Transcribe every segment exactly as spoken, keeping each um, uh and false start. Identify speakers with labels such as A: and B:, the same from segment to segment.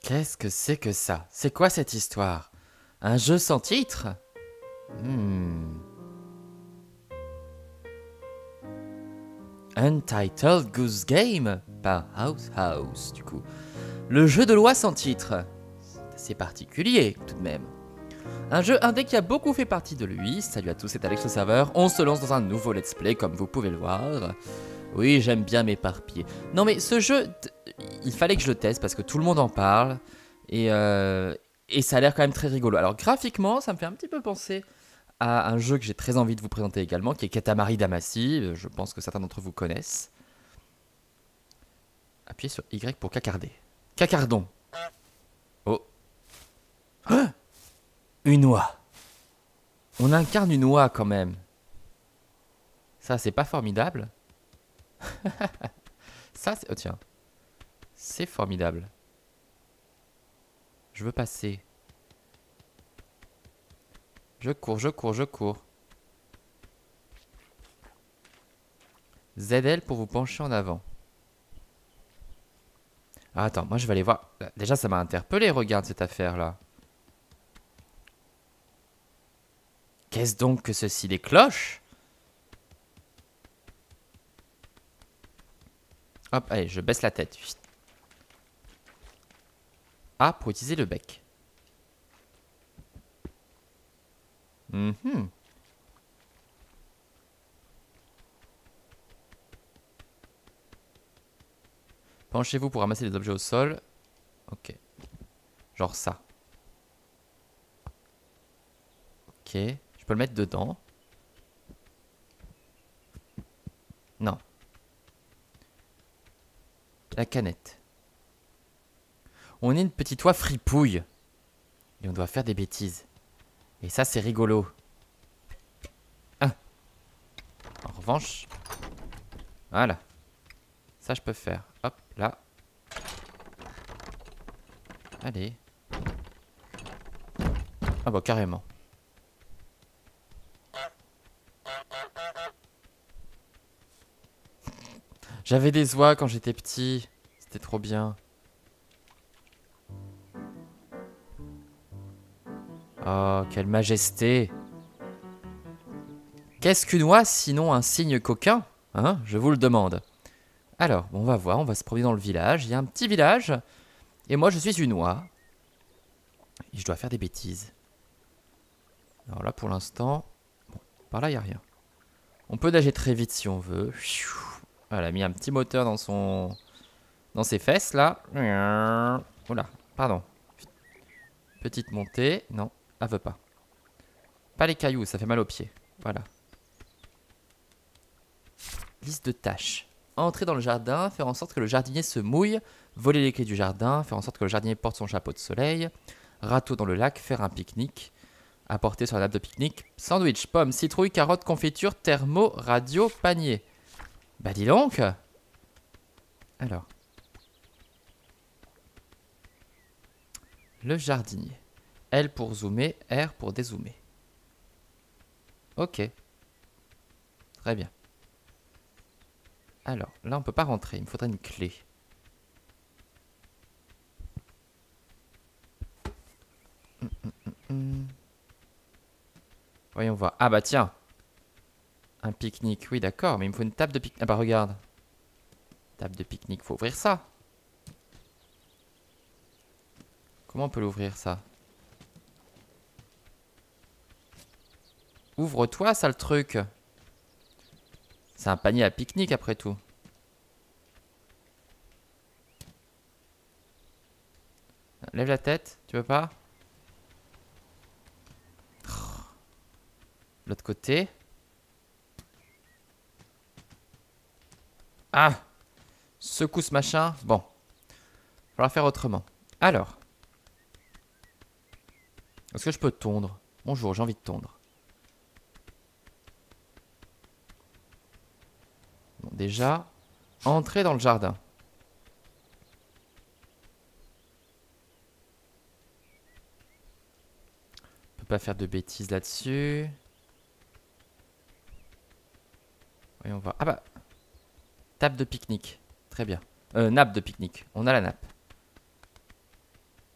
A: Qu'est-ce que c'est que ça? C'est quoi cette histoire? Un jeu sans titre? Hmm. Untitled Goose Game par House House, du coup. Le jeu de loi sans titre. C'est assez particulier, tout de même. Un jeu indé qui a beaucoup fait partie de lui. Salut à tous, c'est Alex le serveur. On se lance dans un nouveau let's play, comme vous pouvez le voir. Oui, j'aime bien m'éparpiller. Non mais ce jeu, il fallait que je le teste parce que tout le monde en parle. Et, euh, et ça a l'air quand même très rigolo. Alors graphiquement, ça me fait un petit peu penser à un jeu que j'ai très envie de vous présenter également, qui est Katamari Damacy. Je pense que certains d'entre vous connaissent. Appuyez sur Y pour cacarder. Cacardon. Oh. Ah, une oie. On incarne une oie quand même. Ça, c'est pas formidable. Ça, c'est... Oh tiens. C'est formidable. Je veux passer. Je cours, je cours, je cours. Z L pour vous pencher en avant. Ah, attends, moi je vais aller voir. Déjà, ça m'a interpellé, regarde cette affaire-là. Qu'est-ce donc que ceci? Des cloches? Hop, allez, je baisse la tête. A pour utiliser le bec. Mhm. Penchez-vous pour ramasser des objets au sol. Ok. Genre ça. Ok. Je peux le mettre dedans. Non. La canette. On est une petite oie fripouille. Et on doit faire des bêtises. Et ça, c'est rigolo. Ah. En revanche... Voilà. Ça, je peux faire. Hop, là. Allez. Ah bah, carrément. J'avais des oies quand j'étais petit. C'était trop bien. Oh, quelle majesté. Qu'est-ce qu'une oie sinon un signe coquin? Hein, je vous le demande. Alors, bon, on va voir, on va se promener dans le village. Il y a un petit village. Et moi, je suis une oie. Et je dois faire des bêtises. Alors là, pour l'instant... Bon, par là, il n'y a rien. On peut nager très vite si on veut. Voilà, mis un petit moteur dans son... Dans ses fesses, là. Oula, pardon. Petite montée. Non, elle veut pas. Pas les cailloux, ça fait mal aux pieds. Voilà. Liste de tâches. Entrer dans le jardin, faire en sorte que le jardinier se mouille, voler les clés du jardin, faire en sorte que le jardinier porte son chapeau de soleil, râteau dans le lac, faire un pique-nique, apporter sur la nappe de pique-nique, sandwich, pommes, citrouille, carottes, confiture, thermo, radio, panier. Bah dis donc. Alors. Le jardinier. L pour zoomer, R pour dézoomer. Ok. Très bien. Alors, là on peut pas rentrer, il me faudrait une clé. Hum, hum, hum, hum. Voyons voir. Ah bah tiens. Un pique-nique, oui d'accord, mais il me faut une table de pique-nique. Ah bah regarde. Table de pique-nique, faut ouvrir ça. Comment on peut l'ouvrir ça? Ouvre-toi, sale truc. C'est un panier à pique-nique après tout. Lève la tête, tu veux pas? L'autre côté. Ah! Secoue ce machin. Bon. Il va falloir faire autrement. Alors. Est-ce que je peux tondre? Bonjour, j'ai envie de tondre. Bon, déjà, entrer dans le jardin. On peut pas faire de bêtises là-dessus. Voyons voir. Ah bah. Table de pique-nique. Très bien. Euh, nappe de pique-nique. On a la nappe.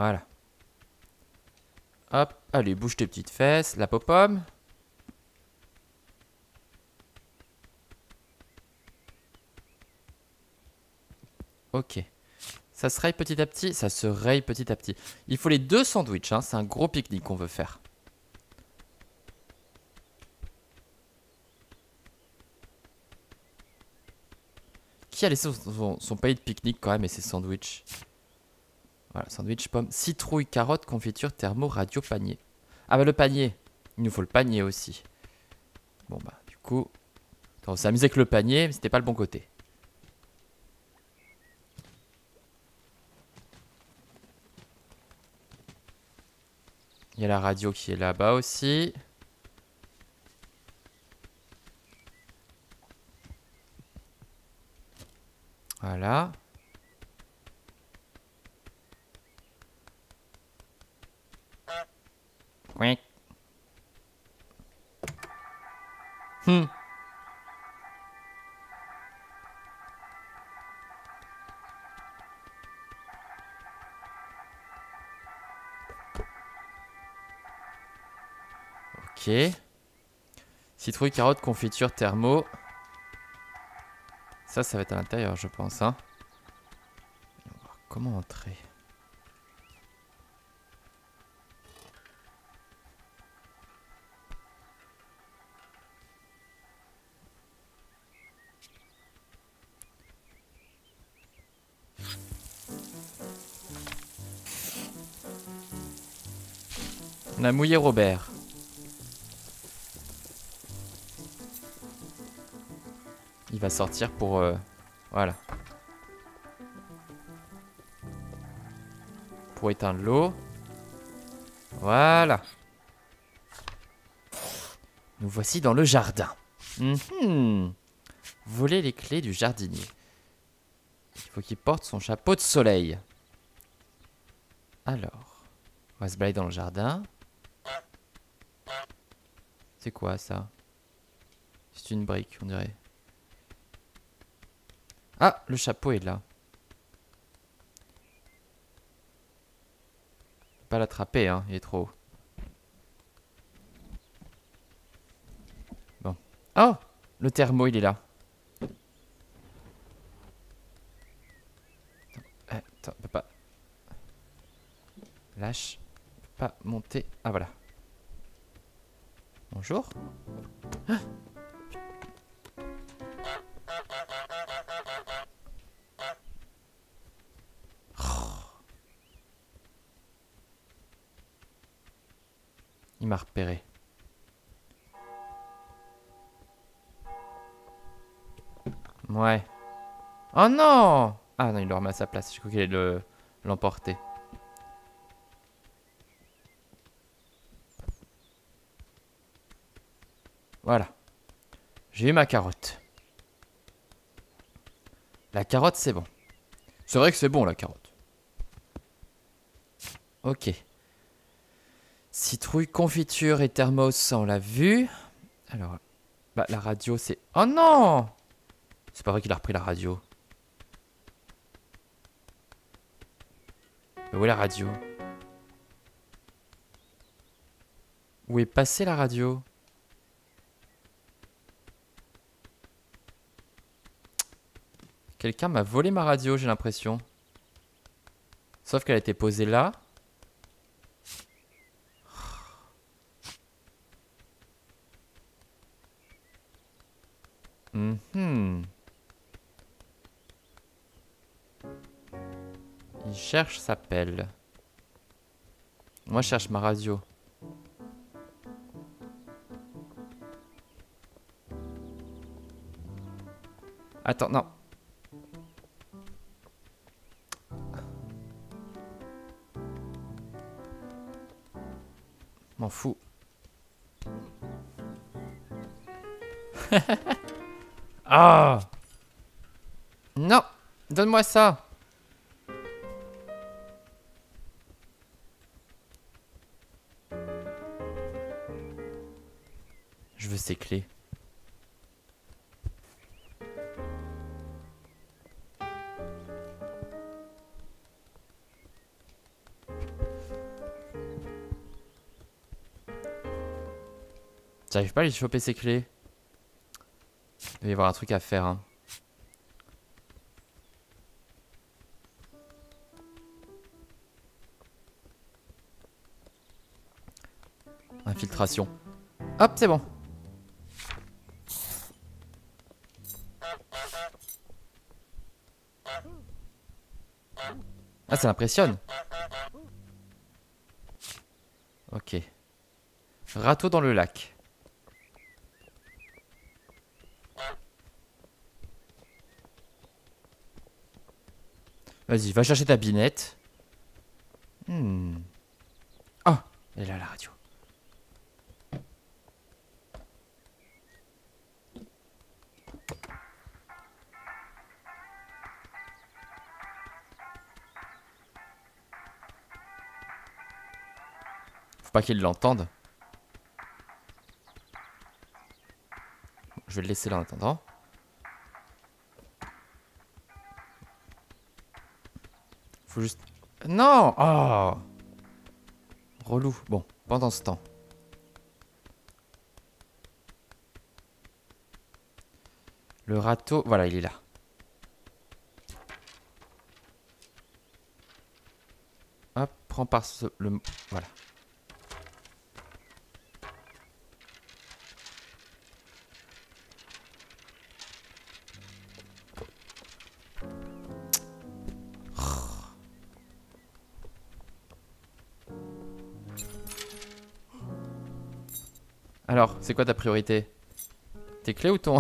A: Voilà. Hop, allez, bouge tes petites fesses. La pop-pomme. Ok. Ça se raye petit à petit. Ça se raye petit à petit. Il faut les deux sandwichs, hein. C'est un gros pique-nique qu'on veut faire. Qui a laissé son, son, son panier de pique-nique quand même et ses sandwichs? Voilà, sandwich, pomme, citrouille, carotte, confiture, thermo, radio, panier. Ah bah le panier. Il nous faut le panier aussi. Bon bah du coup... Attends, on s'est amusé avec le panier, mais c'était pas le bon côté. Il y a la radio qui est là-bas aussi. Voilà. Oui. Hmm. Ok. Citrouille, carotte, confiture, thermo. Ça, ça va être à l'intérieur, je pense. Hein. On va voir comment entrer. On a mouillé Robert. Il va sortir pour... Euh, voilà. Pour éteindre l'eau. Voilà. Nous voici dans le jardin. Mmh. Voler les clés du jardinier. Il faut qu'il porte son chapeau de soleil. Alors, on va se balader dans le jardin. C'est quoi ça? C'est une brique, on dirait. Ah, le chapeau est là. Faut pas l'attraper, hein, il est trop haut. Bon. Oh, le thermo, il est là. Attends, attends, on peut pas. Lâche. On peut pas monter. Ah, voilà. Bonjour. Ah. Il m'a repéré. Ouais. Oh non! Ah non, il le remet à sa place. Je crois qu'il allait le l'emporter. Voilà. J'ai eu ma carotte. La carotte, c'est bon. C'est vrai que c'est bon, la carotte. Ok. Citrouille, confiture et thermos, ça on l'a vu. Alors, bah la radio c'est... Oh non! C'est pas vrai qu'il a repris la radio. Mais où est la radio? Où est passée la radio? Quelqu'un m'a volé ma radio, j'ai l'impression. Sauf qu'elle a été posée là. Mm-hmm. Il cherche sa pelle. Moi, je cherche ma radio. Attends, non. M'en fous. Ah! Non! Donne-moi ça! Je veux ces clés. J'arrive pas à lui choper ses clés. Il va y avoir un truc à faire. Hein. Infiltration. Hop, c'est bon. Ah, ça l'impressionne. Ok. Râteau dans le lac. Vas-y, va chercher ta binette. Hmm. Oh, elle est là la radio. Faut pas qu'il l'entende. Je vais le laisser là en attendant. Faut juste... Non! Oh! Relou. Bon, pendant ce temps. Le râteau... Voilà, il est là. Hop, prends par ce... Le... Voilà. Alors, c'est quoi ta priorité? Tes clés ou ton...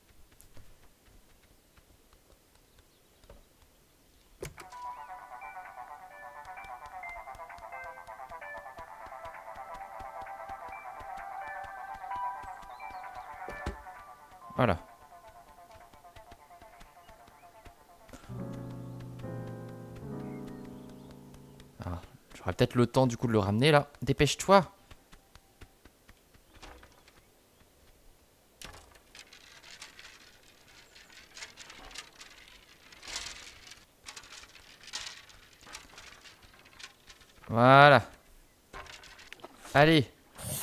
A: Voilà. Ah, j'aurai peut-être le temps du coup de le ramener là. Dépêche-toi. Voilà. Allez.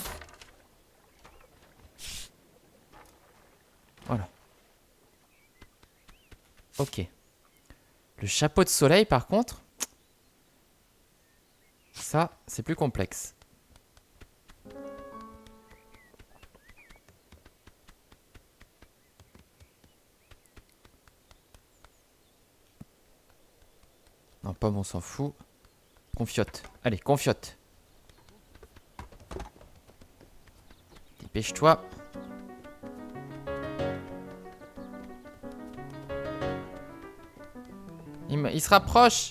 A: Voilà. Ok. Le chapeau de soleil par contre, ça c'est plus complexe. Non, pomme on s'en fout. Confiote. Allez, confiote. Dépêche-toi. Il, me... Il se rapproche.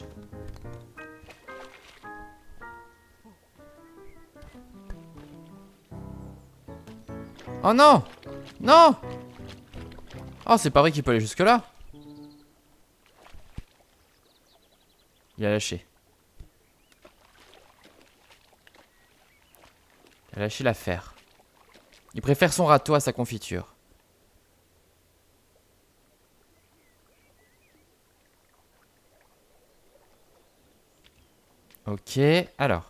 A: Oh non! Non! Oh, c'est pas vrai qu'il peut aller jusque là. Il a lâché. Il a lâché l'affaire. Il préfère son râteau à sa confiture. Ok, alors.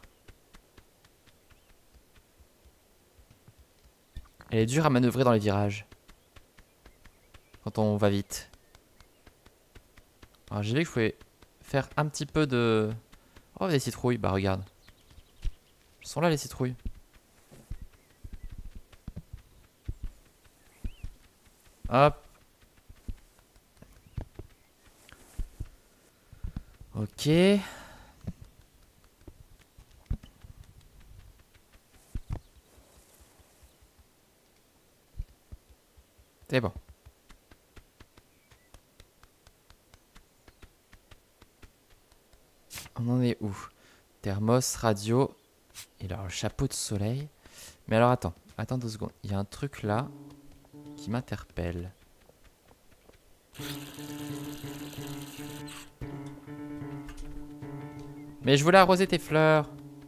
A: Elle est dure à manœuvrer dans les virages. Quand on va vite. Alors j'ai vu qu'il fallait faire un petit peu de... Oh, des citrouilles. Bah regarde. Elles sont là les citrouilles. Hop. Ok. C'est bon. On en est où? Thermos, radio. Et alors le chapeau de soleil. Mais alors attends. Attends deux secondes. Il y a un truc là qui m'interpelle. Mais je voulais arroser tes fleurs.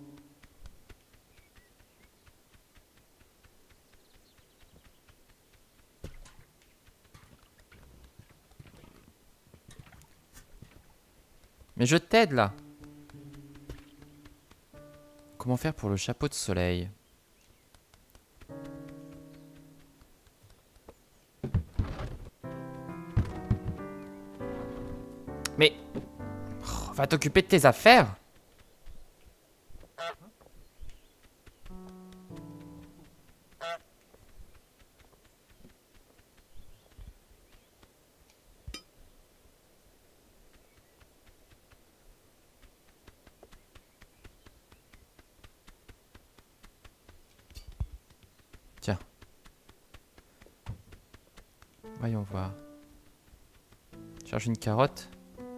A: Mais je t'aide là. Comment faire pour le chapeau de soleil? Va t'occuper de tes affaires. Tiens. Voyons voir. Je cherche une carotte.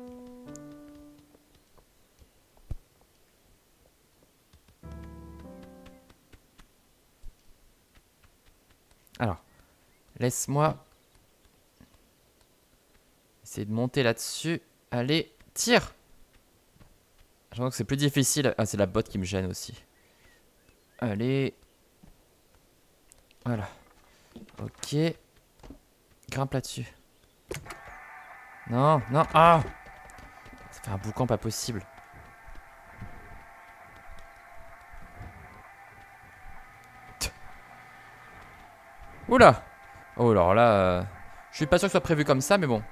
A: Alors, laisse-moi essayer de monter là-dessus. Allez, tire! Je pense que c'est plus difficile. Ah, c'est la botte qui me gêne aussi. Allez. Voilà. Ok. Grimpe là-dessus. Non, non. Ah! Ça fait un boucan pas possible. Oula! Oh, alors là, euh, je suis pas sûr que ce soit prévu comme ça, mais bon.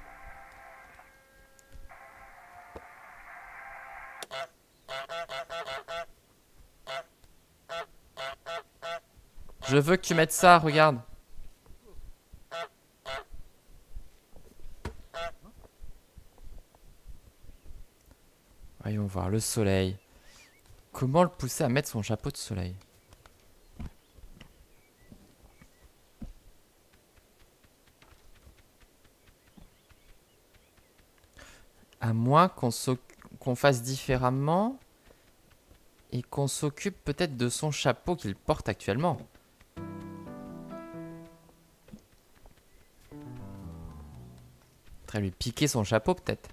A: Je veux que tu mettes ça, regarde. Voyons voir, le soleil. Comment le pousser à mettre son chapeau de soleil? À moins qu'on qu'on fasse différemment et qu'on s'occupe peut-être de son chapeau qu'il porte actuellement. Faudrait lui piquer son chapeau peut-être.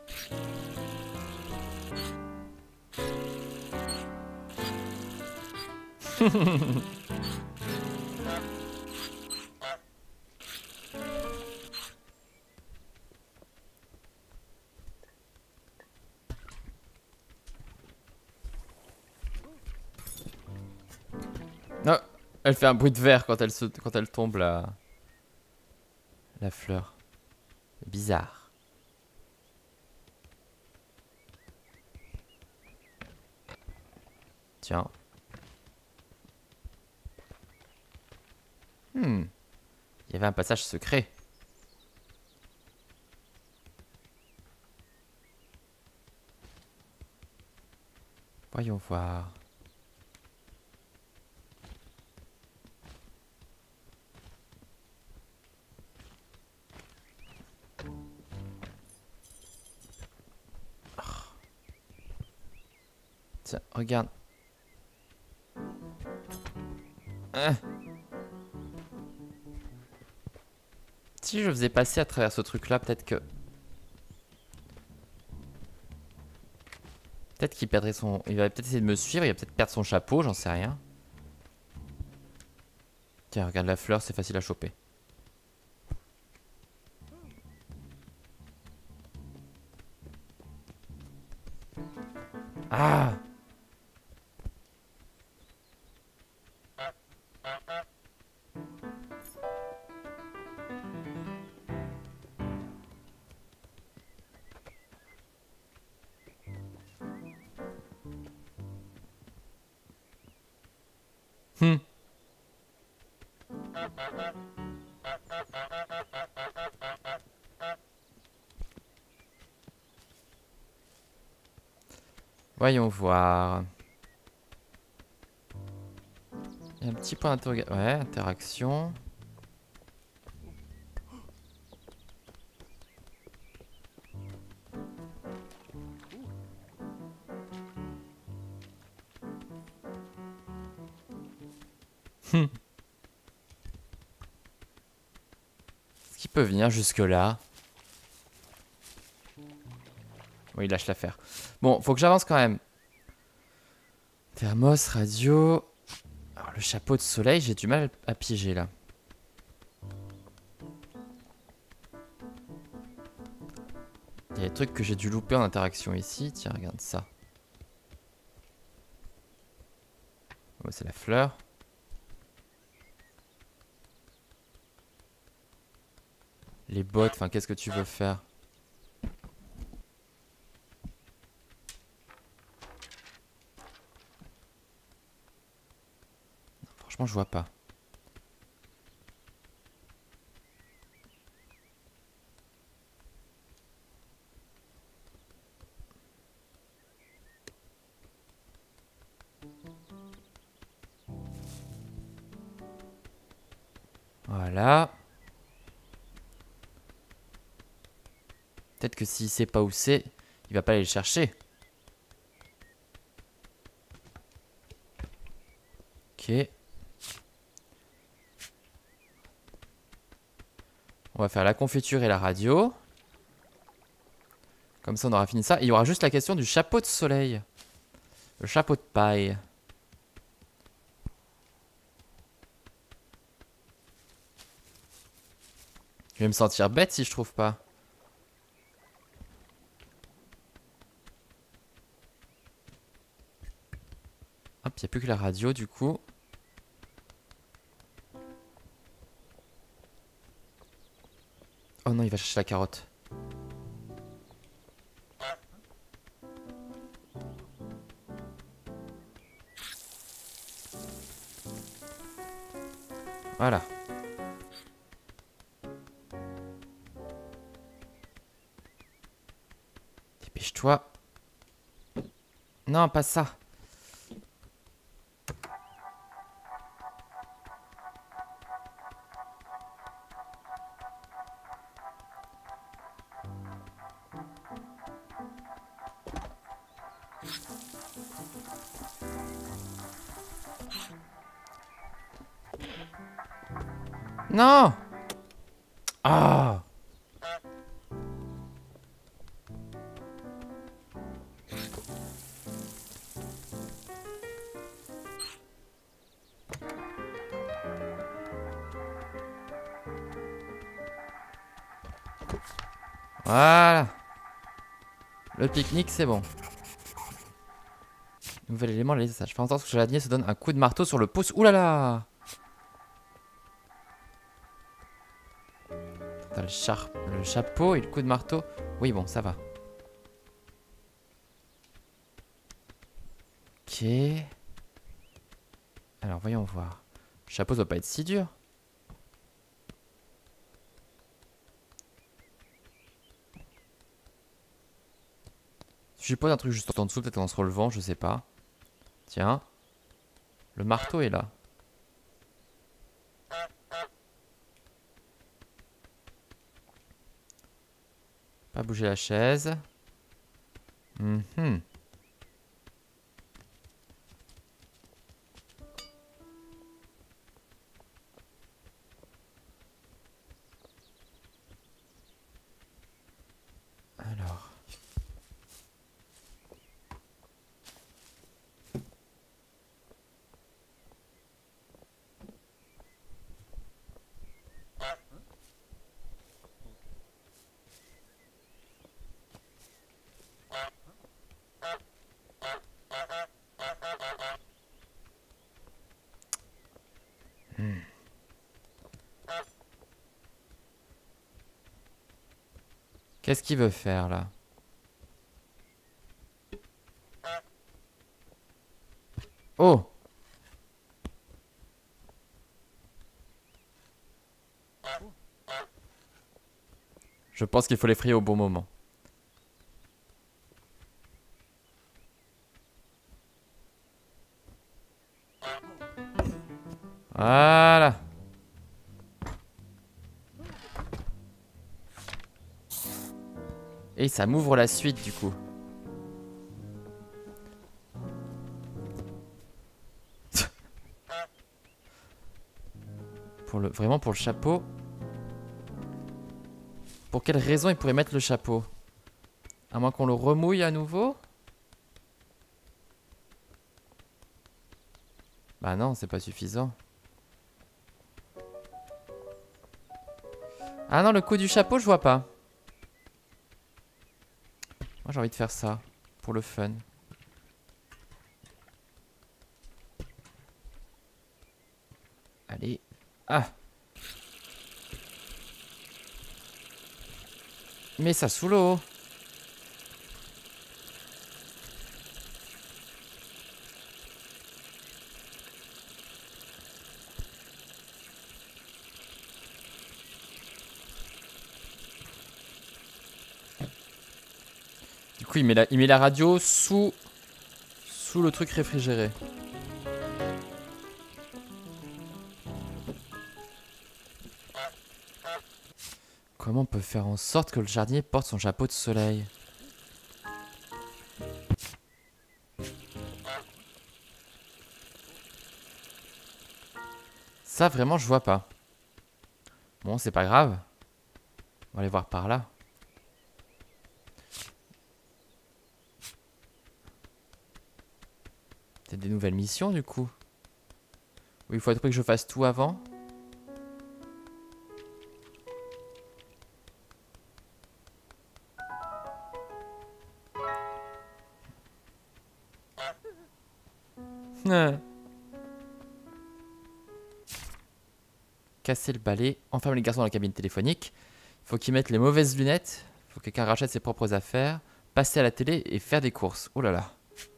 A: Non, elle fait un bruit de verre quand elle, se, quand elle tombe la, la fleur. Bizarre. Tiens. Hmm. Il y avait un passage secret. Voyons voir. Oh. Tiens, regarde. Hein. Si je faisais passer à travers ce truc-là, peut-être que... Peut-être qu'il perdrait son... Il va peut-être essayer de me suivre, il va peut-être perdre son chapeau, j'en sais rien. Tiens, regarde la fleur, c'est facile à choper. Ah! Hmm. Voyons voir. Il y a un petit point d'interrogation. Ouais, interaction. Hmm. Est-ce qu'il peut venir jusque-là? Oui, il lâche l'affaire. Bon, faut que j'avance quand même. Thermos, radio. Alors, le chapeau de soleil, j'ai du mal à piéger là. Il y a des trucs que j'ai dû louper en interaction ici. Tiens, regarde ça. Oh, c'est la fleur. Les bottes, enfin, qu'est-ce que tu veux faire? Franchement, je vois pas. Voilà. Peut-être que s'il sait pas où c'est, il va pas aller le chercher. Ok. On va faire la confiture et la radio. Comme ça, on aura fini ça. Et il y aura juste la question du chapeau de soleil. Le chapeau de paille. Je vais me sentir bête si je trouve pas. Hop, il n'y a plus que la radio du coup. Oh non, il va chercher la carotte. Voilà. Dépêche-toi. Non, pas ça. Non. Ah. Voilà. Le pique-nique, c'est bon. Nouvel élément, les sages. Fais en sorte que le jardinier se donne un coup de marteau sur le pouce. Ouh là là. T'as le, char... le chapeau et le coup de marteau. Oui, bon, ça va. Ok. Alors, voyons voir. Le chapeau doit pas être si dur. Je suppose un truc juste en dessous, peut-être en se relevant, je sais pas. Tiens. Le marteau est là. Pas bouger la chaise. Mhm. Alors. Hmm. Qu'est-ce qu'il veut faire là? Oh! Je pense qu'il faut l'effrayer au bon moment. Voilà. Et ça m'ouvre la suite du coup. Pour le, vraiment pour le chapeau. Pour quelle raison il pourrait mettre le chapeau? À moins qu'on le remouille à nouveau? Bah non, c'est pas suffisant. Ah non, le coup du chapeau, je vois pas. Moi j'ai envie de faire ça. Pour le fun. Allez. Ah! Mets ça sous l'eau. coup, il met la, il met la radio sous, sous le truc réfrigéré. Comment on peut faire en sorte que le jardinier porte son chapeau de soleil? Ça, vraiment, je vois pas. Bon, c'est pas grave. On va aller voir par là. Peut-être des nouvelles missions, du coup. Oui, il faut que je fasse tout avant. Casser le balai. Enferme les garçons dans la cabine téléphonique. Il faut qu'ils mettent les mauvaises lunettes. Il faut que quelqu'un rachète ses propres affaires. Passer à la télé et faire des courses. Oh là là.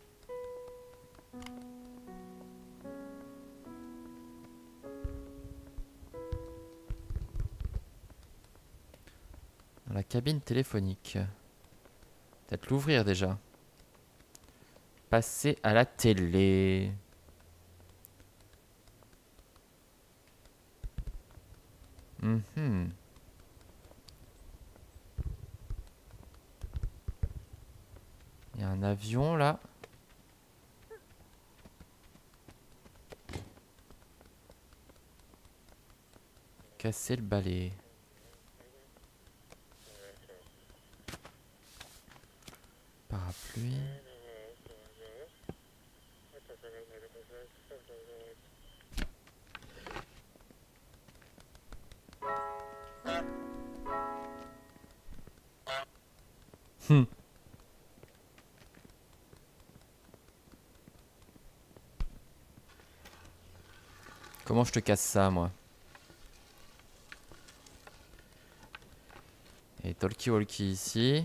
A: Dans la cabine téléphonique. Peut-être l'ouvrir déjà. Passer à la télé. Mm-hmm. Il y a un avion là. Casser le balai. Parapluie. Hmm. Comment je te casse ça, moi? Et talkie-walkie ici.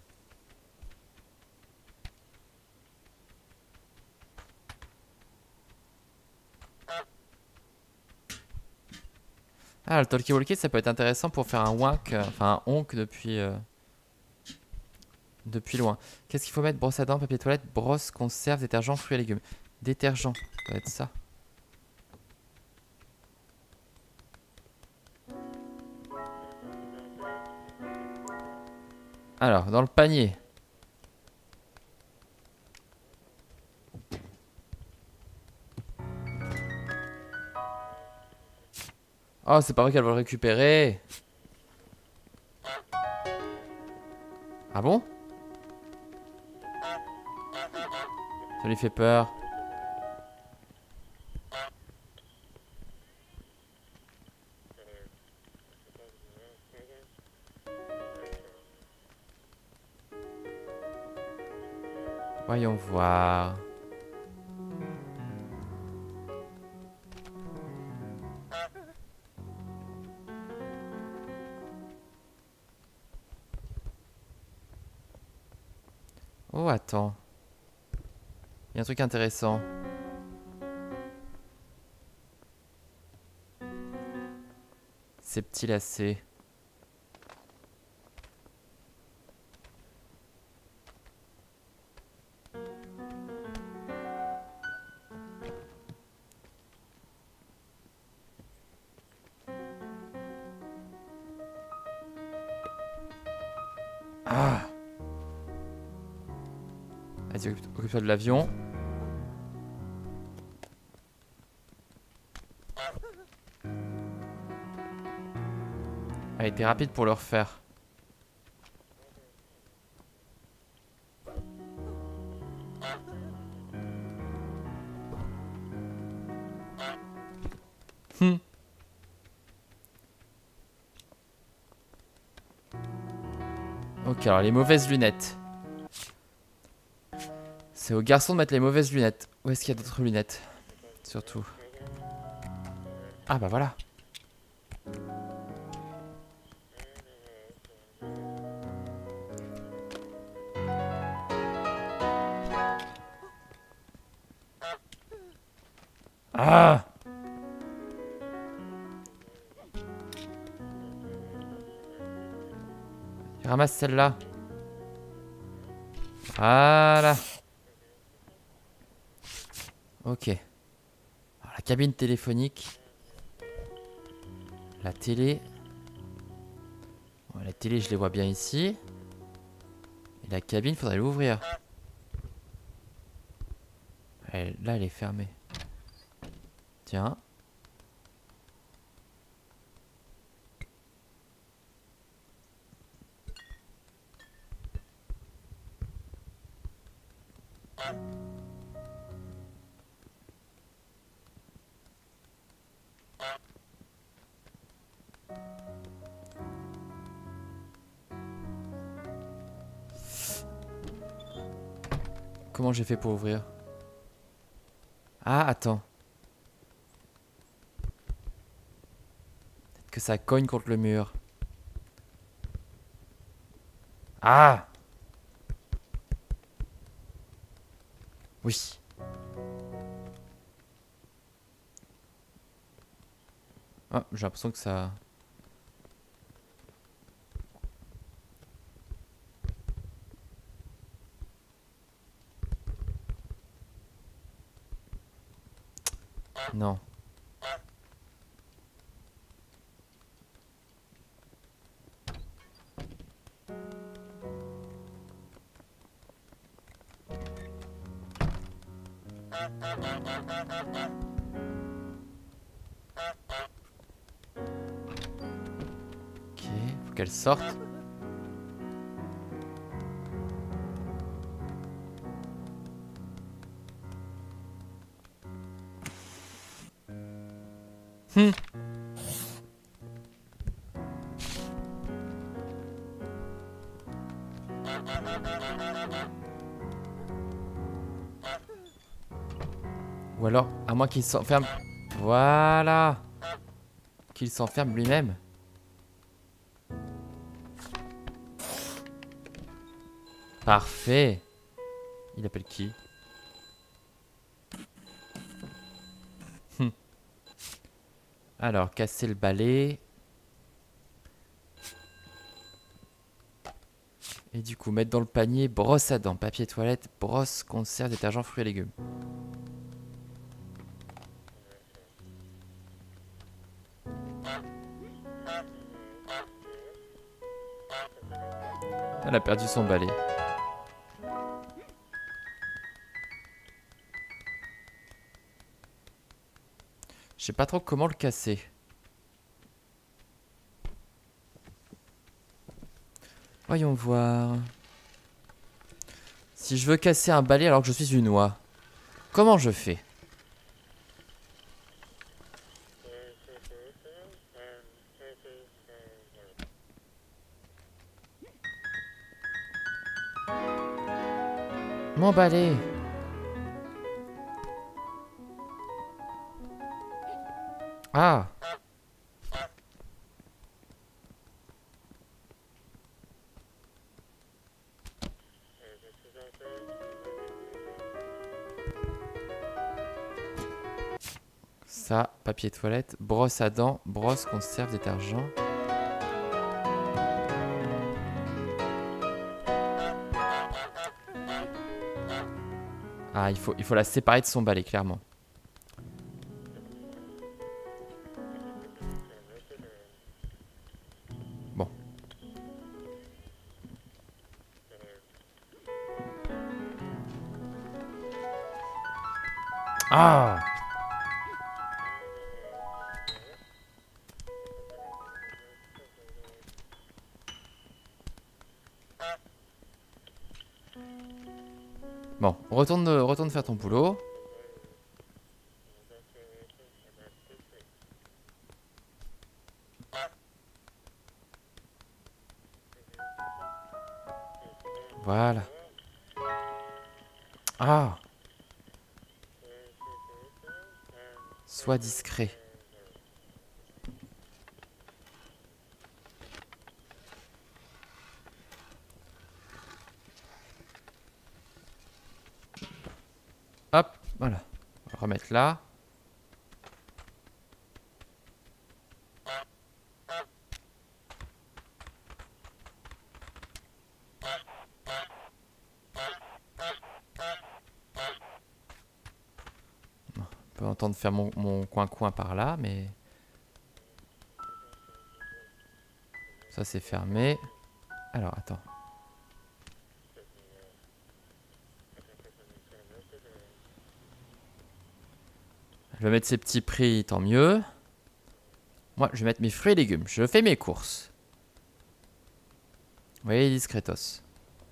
A: Ah, le talkie-walkie, ça peut être intéressant pour faire un wank, euh, enfin un honk depuis, euh, depuis loin. Qu'est-ce qu'il faut mettre? Brosse à dents, papier toilette, brosse, conserve, détergent, fruits et légumes. Détergent, ça va être ça. Alors, dans le panier. Oh, c'est pas vrai qu'elle va le récupérer. Ah bon? Ça lui fait peur. Voyons voir. Oh, attends. Il y a un truc intéressant. Ces petits lacets. Ah! Vas-y, occupe-toi de l'avion. Allez, t'es rapide pour le refaire. Hmm. Ok, alors les mauvaises lunettes. C'est au garçon de mettre les mauvaises lunettes. Où est-ce qu'il y a d'autres lunettes? Surtout. Ah bah voilà. Ah! Ramasse celle-là. Voilà. Ok. Alors, la cabine téléphonique. La télé. Bon, la télé, je les vois bien ici. Et la cabine, faudrait l'ouvrir. Elle- Là, elle est fermée. Tiens. Comment j'ai fait pour ouvrir? Ah, attends. Peut-être que ça cogne contre le mur. Ah! Oui. Ah, j'ai l'impression que ça... Non. Ok, faut qu'elle sorte. Hmm. Ou alors, à moins qu'il s'enferme... Voilà. Qu'il s'enferme lui-même. Parfait. Il appelle qui? Hmm. Alors, casser le balai. Et du coup, mettre dans le panier brosse à dents, papier toilette, brosse, conserve, détergent, fruits et légumes. Elle a perdu son balai. Je sais pas trop comment le casser. Voyons voir. Si je veux casser un balai alors que je suis une oie, comment je fais? Mon balai. Ah. Ça, papier toilette, brosse à dents, brosse, conserve, détergent. Ah, il faut, il faut la séparer de son balai, clairement. Bon. Ah. Bon, retourne, retourne faire ton boulot. Voilà. Ah. Sois discret. Hop, voilà. On va remettre là. temps de faire mon, mon coin-coin par là, mais... Ça, c'est fermé. Alors, attends. Je vais mettre ces petits prix, tant mieux. Moi, je vais mettre mes fruits et légumes. Je fais mes courses. Vous voyez, discretos.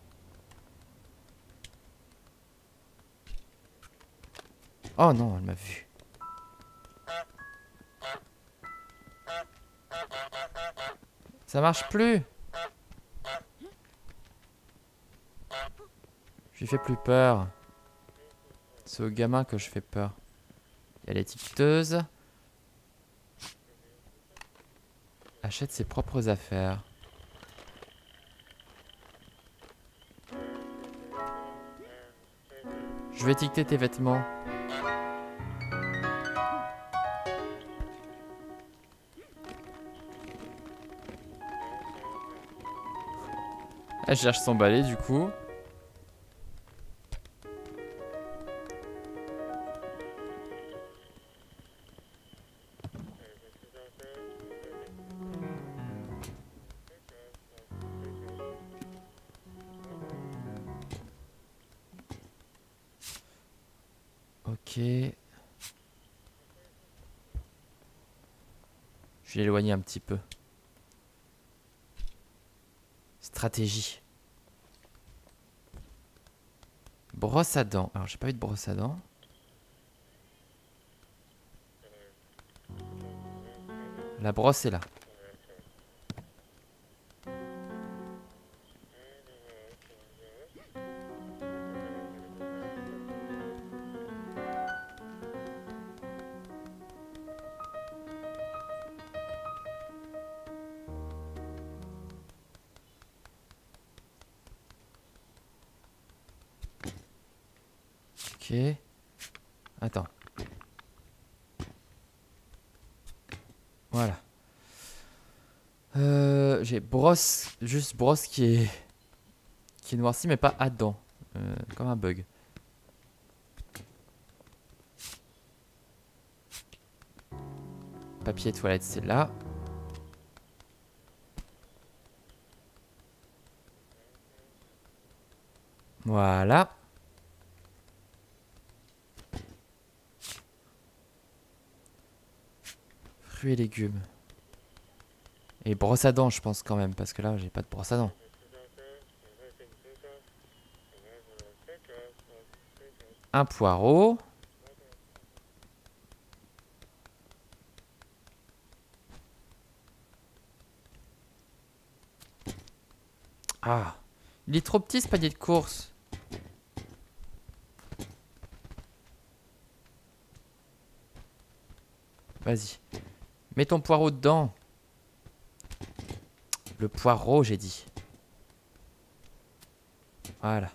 A: Oh non, elle m'a vu. Ça marche plus. Je lui fais plus peur. C'est au gamin que je fais peur. Il y a l'étiqueteuse. Achète ses propres affaires. Je vais étiqueter tes vêtements. Elle cherche son balai du coup. Ok. Je vais l'éloigner un petit peu. Stratégie. Brosse à dents. Alors, j'ai pas eu de brosse à dents. La brosse est là. Ok. Attends. Voilà. Euh, j'ai brosse, juste brosse qui est qui est noircie mais pas à dents, euh, comme un bug. Papier toilette, c'est là. Voilà. Fruits et légumes. Et brosse à dents, je pense quand même, parce que là, j'ai pas de brosse à dents. Un poireau. Ah, il est trop petit ce panier de course. Vas-y. Mets ton poireau dedans. Le poireau, j'ai dit. Voilà.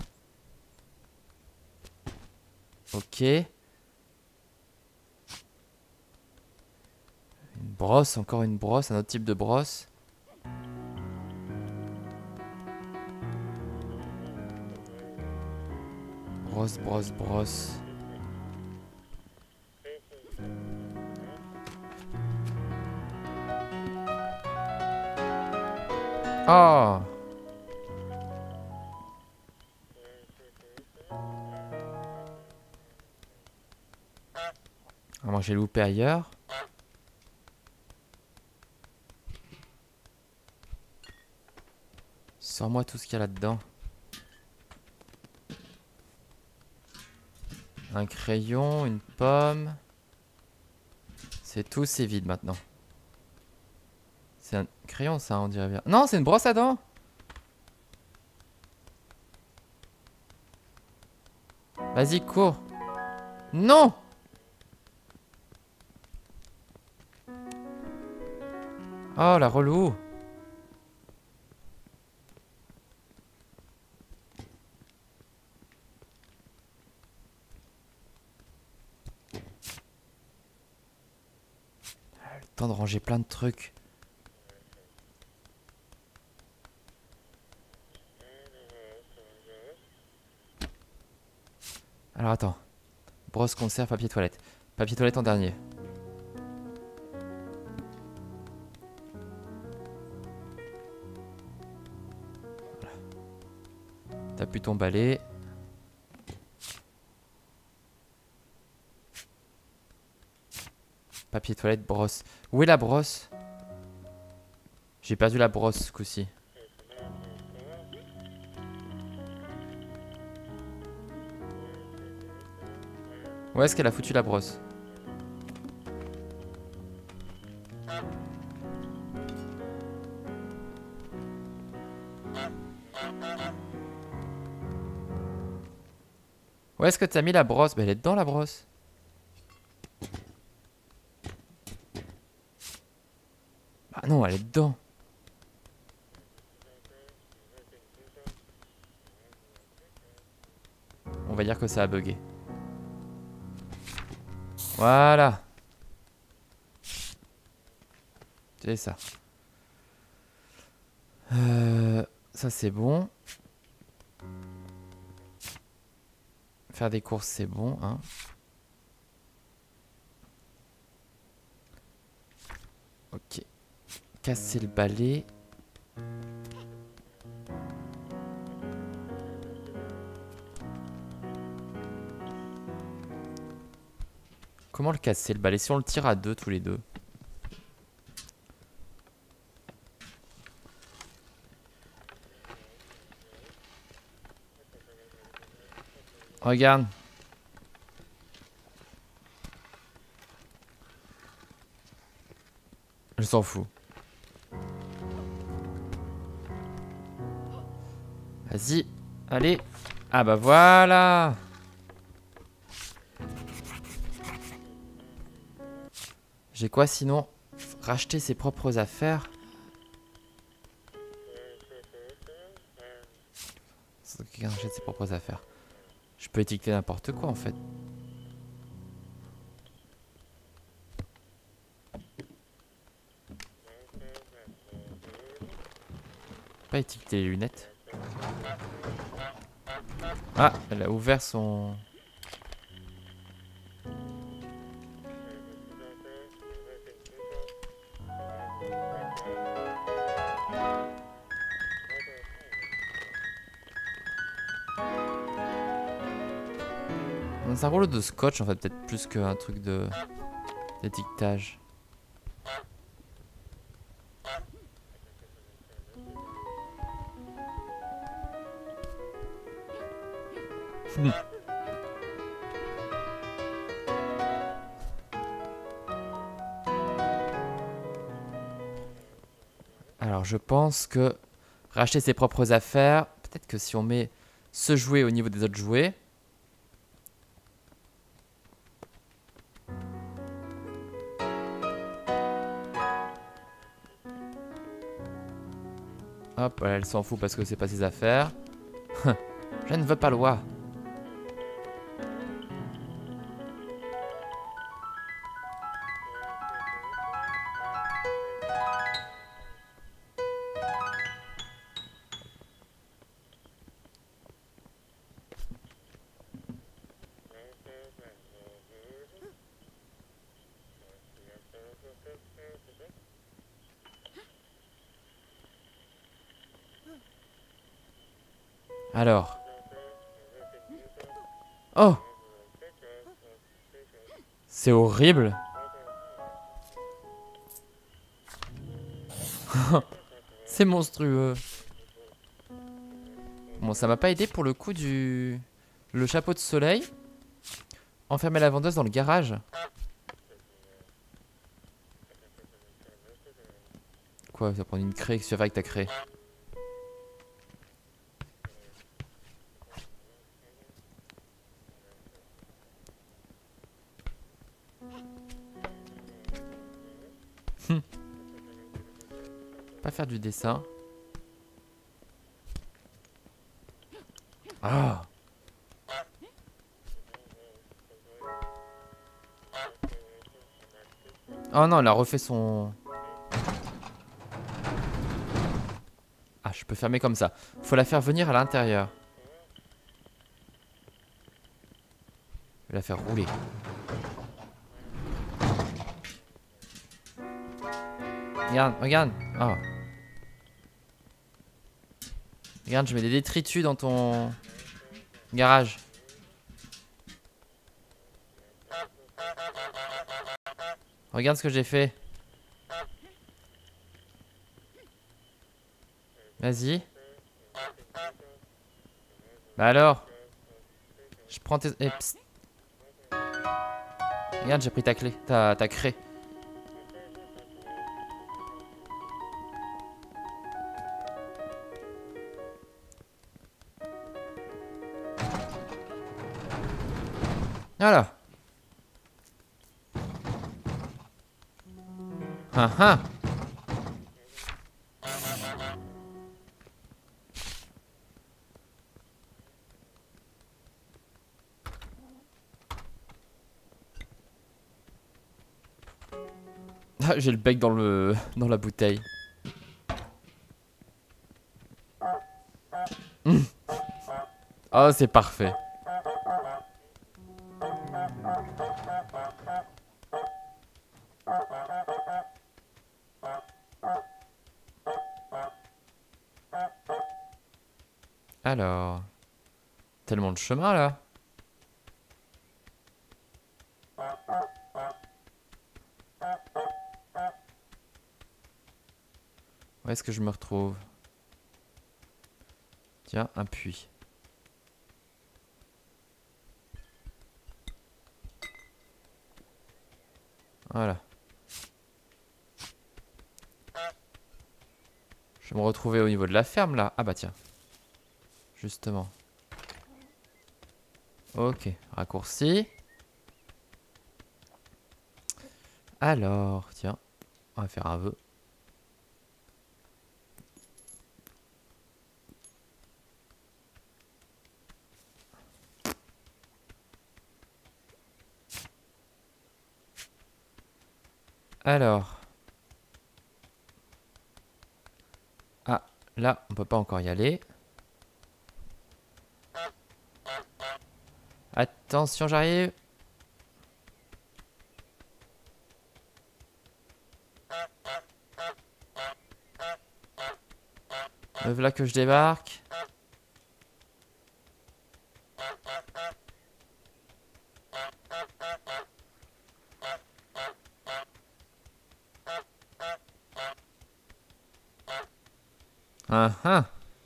A: Ok. Une brosse, encore une brosse, un autre type de brosse. Brosse, brosse, brosse. Oh! Ah, moi j'ai loupé ailleurs. Sors-moi tout ce qu'il y a là-dedans. Un crayon, une pomme. C'est tout, c'est vide maintenant. C'est un crayon ça, on dirait bien. Non, c'est une brosse à dents. Vas-y, cours. Non! Oh, la relou. Le temps de ranger plein de trucs. Alors attends. Brosse, conserve, papier toilette. Papier toilette en dernier. Voilà. T'as plus ton balai. Papier toilette, brosse. Où est la brosse? J'ai perdu la brosse ce coup-ci. Où est-ce qu'elle a foutu la brosse? Où est-ce que t'as mis la brosse? Bah elle est dedans la brosse. Ah non, elle est dedans. On va dire que ça a bugué. Voilà. C'est ça. Euh, ça c'est bon. Faire des courses c'est bon, hein. Ok. Casser le balai. Comment le casser le balai? Si on le tire à deux tous les deux. Regarde. Je s'en fous. Vas-y. Allez. Ah bah voilà. J'ai quoi sinon? Racheter ses propres affaires. Quelqu'un rachète ses propres affaires. Je peux étiqueter n'importe quoi en fait. Pas étiqueter les lunettes. Ah, elle a ouvert son... C'est un rouleau de scotch en fait, peut-être plus qu'un truc de d'étiquetage. Alors je pense que racheter ses propres affaires, peut-être que si on met ce jouet au niveau des autres jouets. Hop, elle s'en fout parce que c'est pas ses affaires. Je ne veux pas le voir. Alors. Oh! C'est horrible. C'est monstrueux. Bon, ça m'a pas aidé pour le coup du... Le chapeau de soleil. Enfermer la vendeuse dans le garage. Quoi, ça va prendre une craie? Qu'est-ce que tu vas faire avec ta craie? Pas faire du dessin. Ah! Oh non, elle a refait son... Ah, je peux fermer comme ça. Faut la faire venir à l'intérieur. Je vais la faire rouler. Regarde, regarde. Oh. Regarde, je mets des détritus dans ton garage. Regarde ce que j'ai fait. Vas-y. Bah alors. Je prends tes... Eh, psst. Regarde, j'ai pris ta clé, ta, ta craie. Voilà. Ah ah. Ah, j'ai le bec dans le dans la bouteille. Mmh. Oh, c'est parfait. Alors, tellement de chemin là. Où est-ce que je me retrouve? Tiens, un puits. Voilà. Je vais me retrouver au niveau de la ferme là. Ah bah tiens. Justement. Ok, raccourci. Alors, tiens, on va faire un vœu. Alors. Ah, là, on peut pas encore y aller. Attention, j'arrive. Me voilà que je débarque. Ah ah.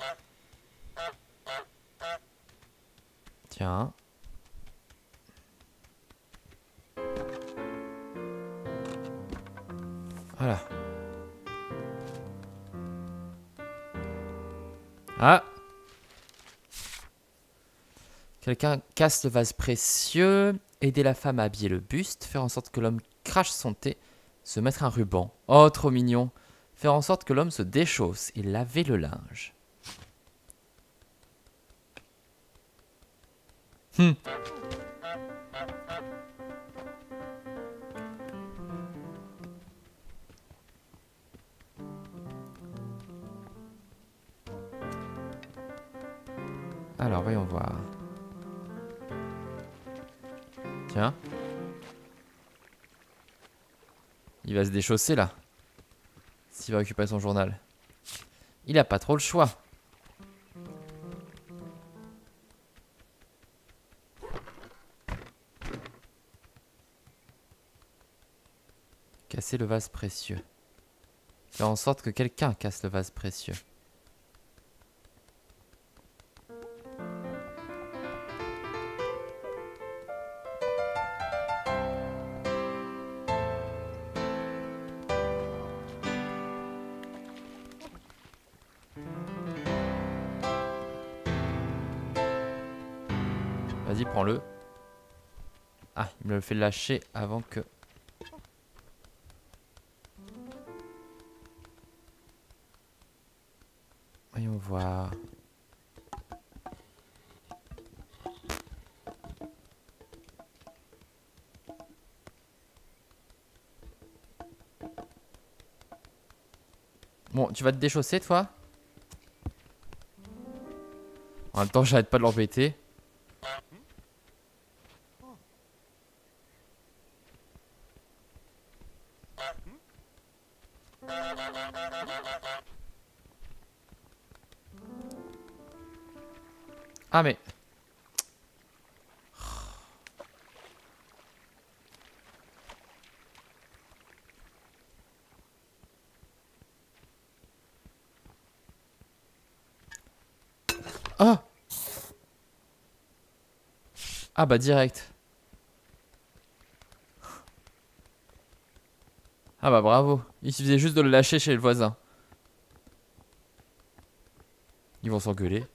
A: Tiens. Voilà. Ah. Quelqu'un casse le vase précieux. Aider la femme à habiller le buste. Faire en sorte que l'homme crache son thé. Se mettre un ruban. Oh, trop mignon. Faire en sorte que l'homme se déchausse et laver le linge. Hmm. Alors, voyons voir. Tiens. Il va se déchausser là. S'il va récupérer son journal. Il a pas trop le choix. Casser le vase précieux. Faire en sorte que quelqu'un casse le vase précieux. Vas-y, prends-le. Ah, il me le fait lâcher avant que... Voyons voir. Bon, tu vas te déchausser, toi? En même temps, j'arrête pas de l'embêter. Ah mais... Oh! Ah bah direct. Ah bah bravo. Il suffisait juste de le lâcher chez le voisin. Ils vont s'engueuler.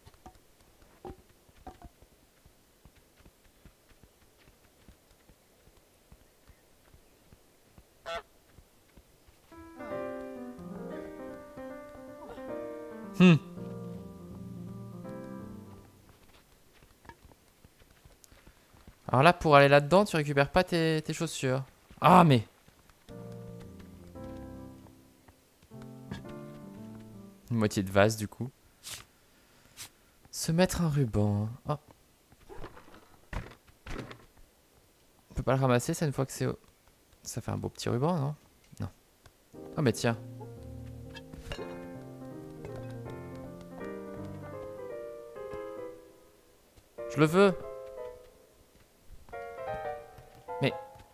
A: Hmm. Alors là, pour aller là-dedans, tu récupères pas tes, tes chaussures. Ah mais... Une moitié de vase du coup. Se mettre un ruban. Oh. On peut pas le ramasser ça une fois que c'est... Ça fait un beau petit ruban, non? Non. Oh mais tiens. Je le veux. Mais...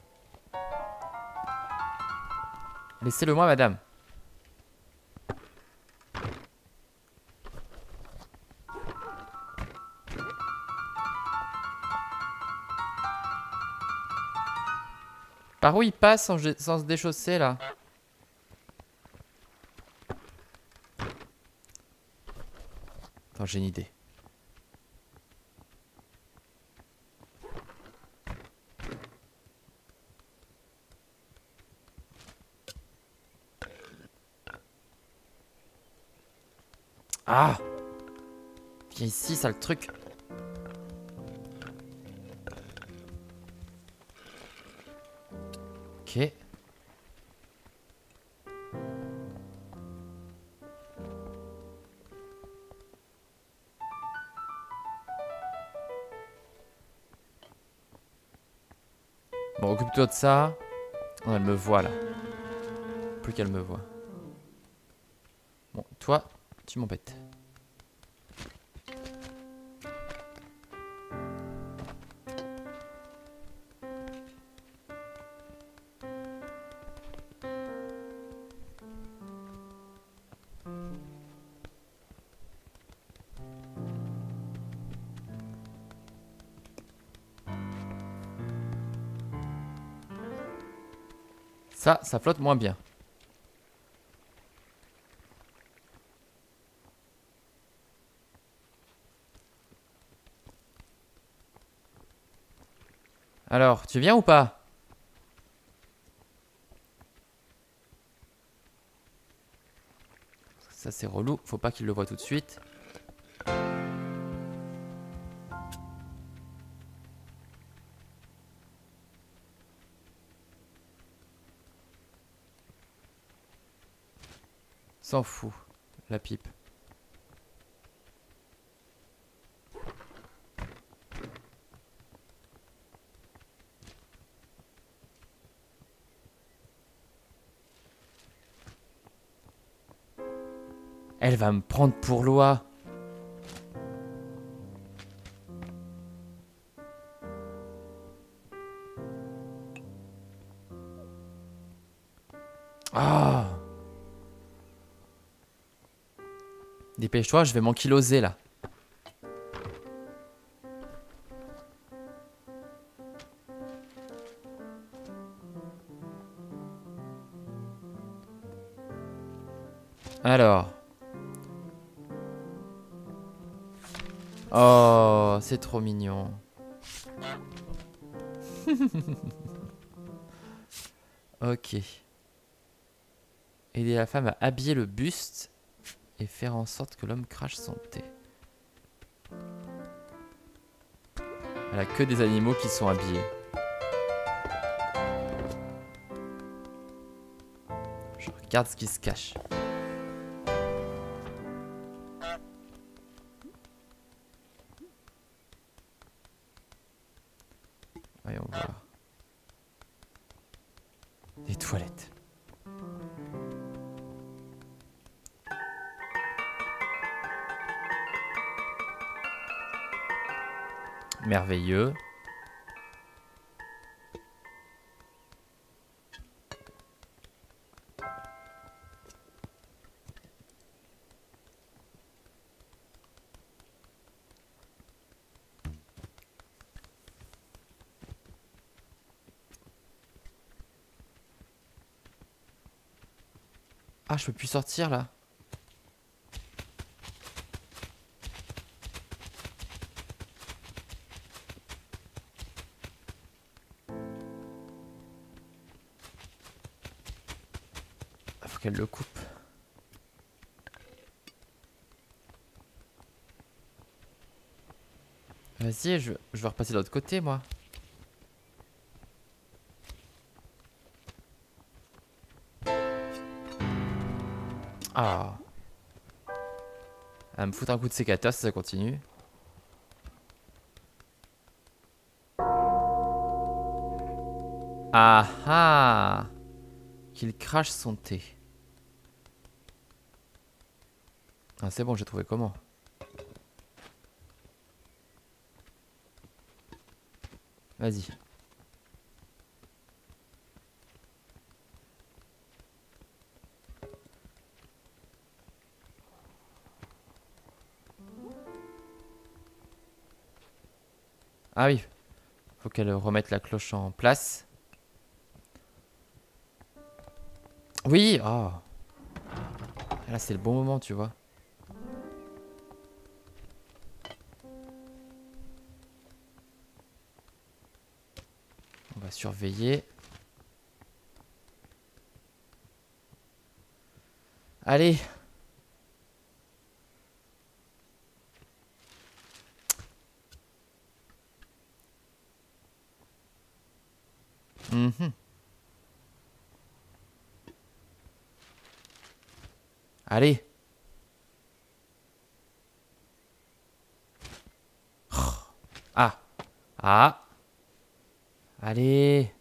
A: Laissez-le moi, madame. Par où il passe sans, sans se déchausser là? Attends, j'ai une idée. Ah! Viens ici, sale truc. Ok. Bon, occupe-toi de ça. Oh, elle me voit là. Plus qu'elle me voit. Bon, toi, tu m'embêtes. Ça, ça flotte moins bien. Alors, tu viens ou pas? Ça c'est relou, faut pas qu'il le voie tout de suite. S'en fout, la pipe. Elle va me prendre pour loi. Ah! Dépêche-toi, je vais m'enkyloser là. Alors. Oh, c'est trop mignon. Ok. Aider la femme à habiller le buste et faire en sorte que l'homme crache son thé. Elle a que des animaux qui sont habillés. Je regarde ce qui se cache. Voyons voir. Des toilettes. Merveilleux. Ah, je peux plus sortir là. Faut qu'elle le coupe. Vas-y, je, je vais repasser de l'autre côté, moi. Ah. Elle va me foutre un coup de sécateur si ça continue. Ah ah. Qu'il crache son thé. Ah, c'est bon, j'ai trouvé comment. Vas-y. Ah oui. Faut qu'elle remette la cloche en place. Oui. Oh. Là, c'est le bon moment, tu vois. On va surveiller. Allez. Mhm. Allez. Ah. Ah. Allez.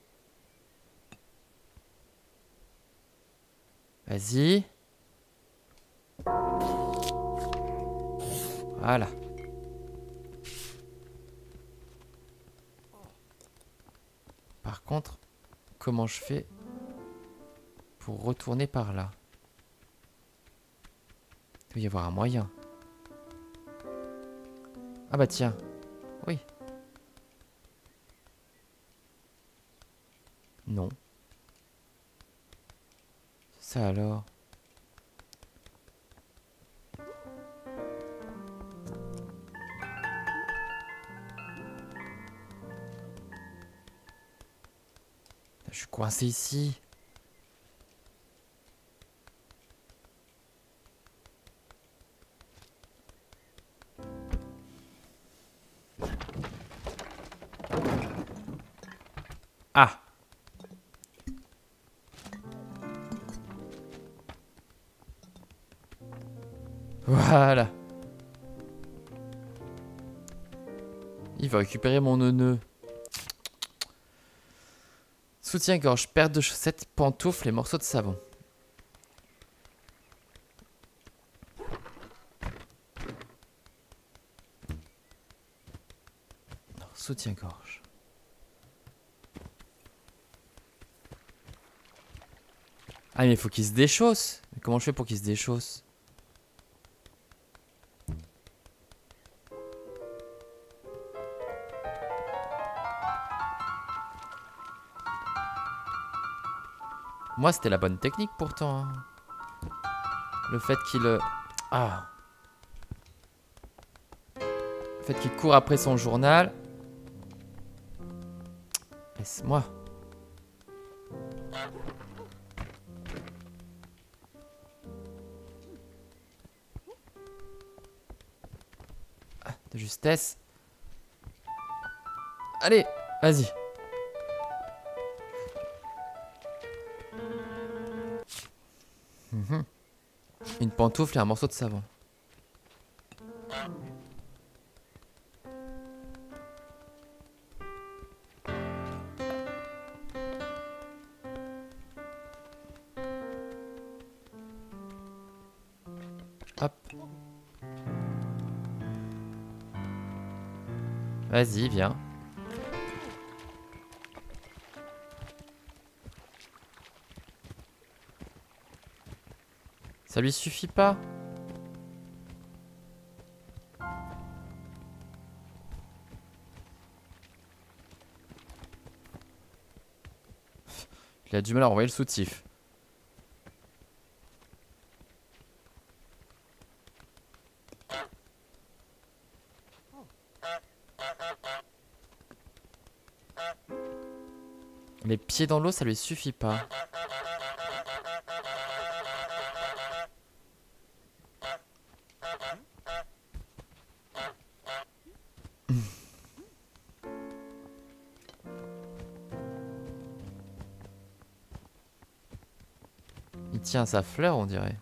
A: Vas-y. Voilà. Par contre, comment je fais pour retourner par là? Il doit y avoir un moyen. Ah bah tiens. Oui. Non. Ça alors. Je suis coincé ici. Ah. Voilà. Il va récupérer mon neuneu. Soutien-gorge, paire de chaussettes, pantoufles et morceaux de savon. Soutien-gorge. Ah mais il faut qu'il se déchausse. Mais comment je fais pour qu'il se déchausse? Moi c'était la bonne technique pourtant. Hein. Le fait qu'il... Ah. Le fait qu'il court après son journal. Laisse-moi. Ah, de justesse. Allez, vas-y. Mmh. Une pantoufle et un morceau de savon. Hop. Vas-y, viens. Ça lui suffit pas. Il a du mal à envoyer le soutif. Les pieds dans l'eau, ça lui suffit pas. Il tient à sa fleur, on dirait.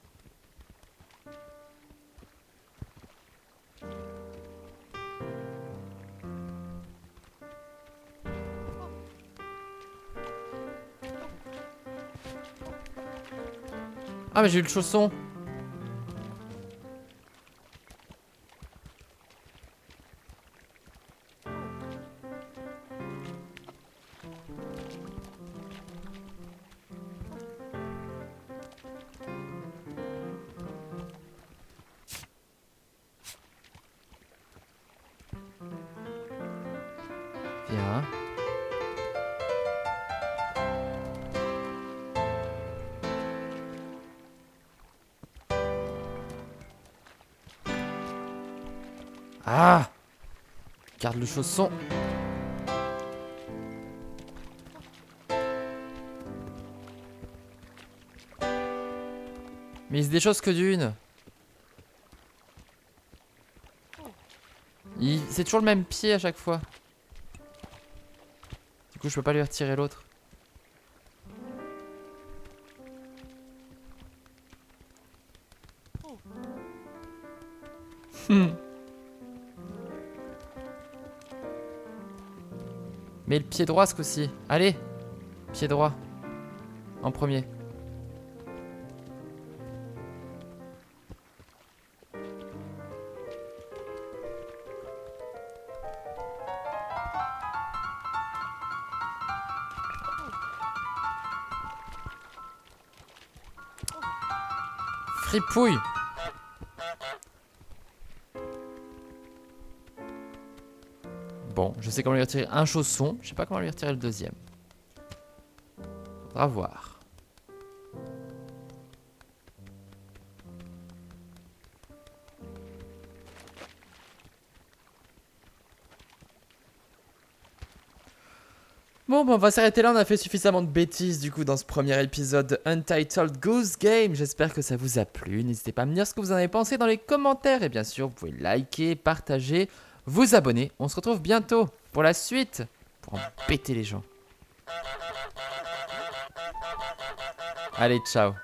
A: Ah mais j'ai eu le chausson. Viens. Ah! Garde le chausson. Mais il se déchausse que d'une. Il... C'est toujours le même pied à chaque fois. Du coup je peux pas lui retirer l'autre. Hmm. Mais le pied droit ce coup-ci. Allez, pied droit. En premier. Fripouille. Bon, je sais comment lui retirer un chausson. Je sais pas comment lui retirer le deuxième. Faudra voir. Bon, bah on va s'arrêter là, on a fait suffisamment de bêtises du coup dans ce premier épisode de Untitled Goose Game. J'espère que ça vous a plu, n'hésitez pas à me dire ce que vous en avez pensé dans les commentaires. Et bien sûr, vous pouvez liker, partager, vous abonner. On se retrouve bientôt pour la suite, pour en péter les gens. Allez, ciao.